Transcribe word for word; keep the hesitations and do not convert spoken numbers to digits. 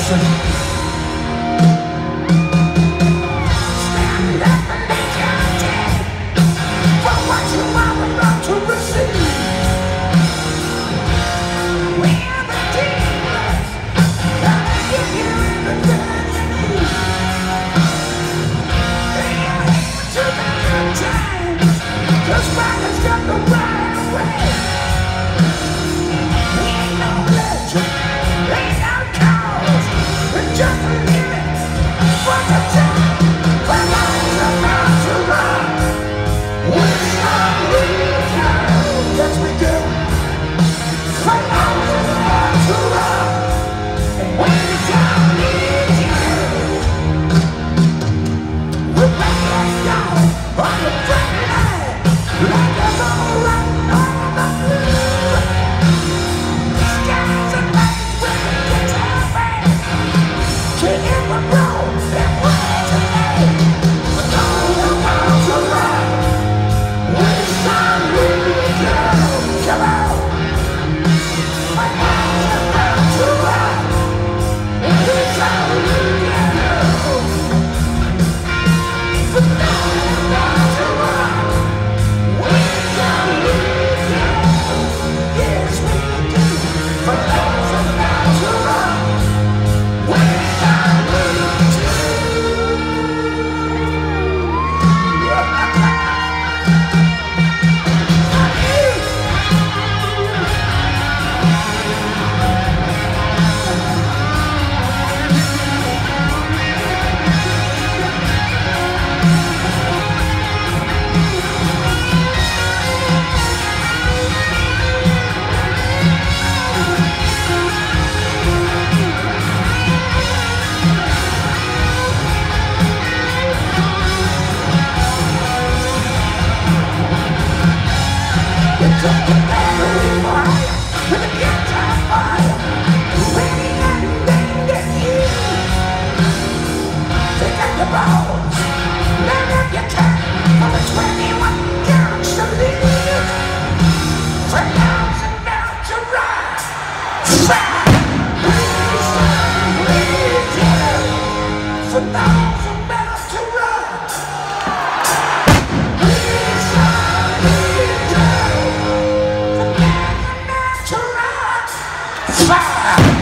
nation. Stand up and make your dead for what you are about to receive. We are the demons, gonna give you everything you need. They are here to the good times, 'cause man has got the right away. We ain't no legend, ain't no cause, we're just living for the time. When life's about to run, we shall lead you. Yes, we do. When life's about to run, we shall lead you. We're breaking down on the front line, like a ball right on the blue. Skies and lights with the guitar band, singing the road that way today. When life's about to run, we shall lead you. Come on. When life's about to run, we shall lead you. When life's about to run, we shall lead you. Yes, we do. When life's about to run, we shall lead you. We took the battery fire with a guitar fire, waiting and waiting at you. Pick up the balls, learn up your time for the twenty-one count salute. For now's about to run, we shall lead you. For now's about to run, we shall lead you. For now's about to run, fire.